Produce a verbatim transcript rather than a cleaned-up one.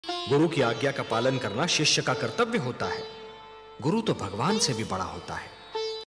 गुरु की आज्ञा का पालन करना शिष्य का कर्तव्य होता है। गुरु तो भगवान से भी बड़ा होता है।